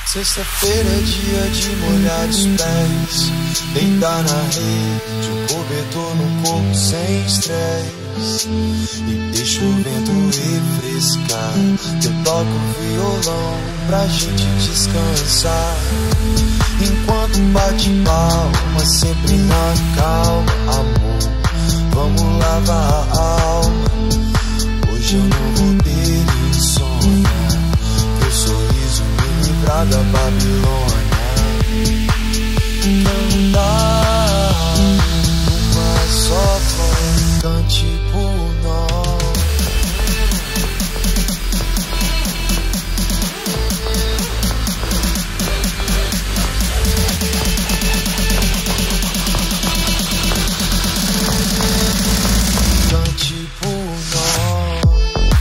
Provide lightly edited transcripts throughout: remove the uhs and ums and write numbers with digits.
Sexta-feira é dia de molhar os pés, deitar na rede, um cobertor no corpo sem estresse, e deixa o vento refrescar. Eu toco violão pra gente descansar, enquanto bate palma, sempre na calma. Amor, vamos lavar a alma. Hoje eu não vou ter insônia, teu sorriso me livrar da Babilônia. Cantar numa só voz, cante por nós. Cante por nós.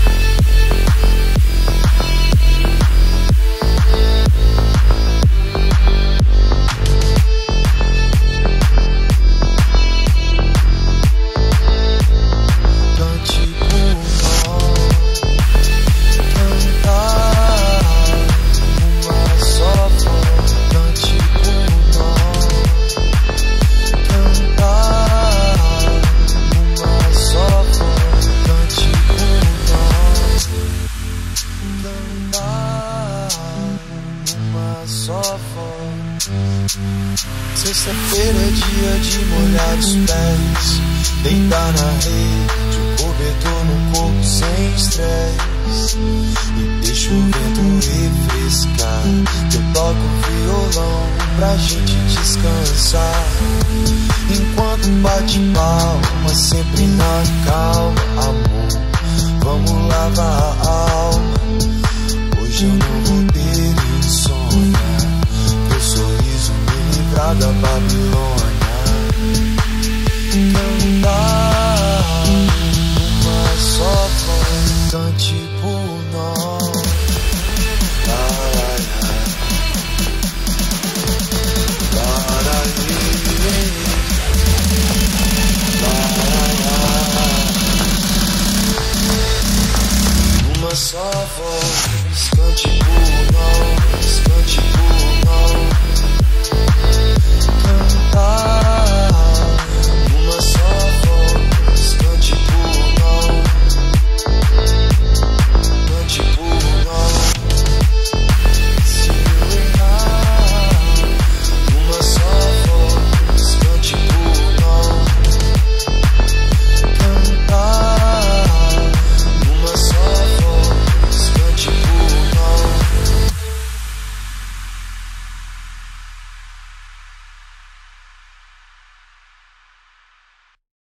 Sexta-feira é dia de molhar os pés, deitar na rede, um cobertor no corpo sem estresse, e deixa o vento refrescar. Eu toco violão pra gente descansar, enquanto bate palma, sempre na calma. Amor, vamos lavar a alma. Hoje eu não vou ter insônia, teu sorriso me livrar da Babilônia.